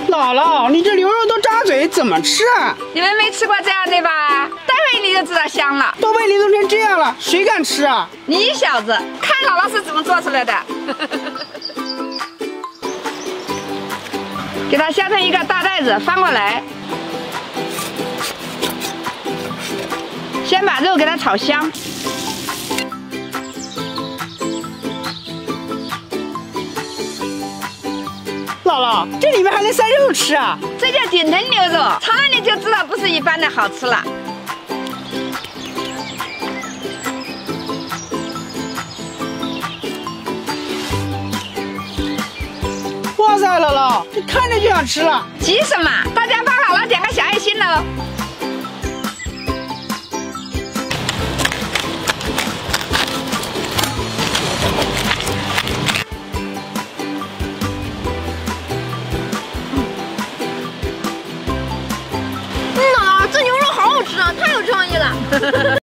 姥姥，你这牛肉都扎嘴，怎么吃啊？ 你们没吃过这样的吧？待会你就知道香了。 都被你弄成这样了，谁敢吃啊？ 你小子，看姥姥是怎么做出来的。给它削成一个大袋子，翻过来。先把肉给它炒香。 姥姥，这里面还能塞肉吃啊？ 这叫顶层牛肉，尝了你就知道不是一般的好吃了。 哇塞，姥姥，这看着就想吃了。 急什么？大家帮姥姥点个小爱心喽！ 姥姥，这牛肉好好吃啊，太有创意了。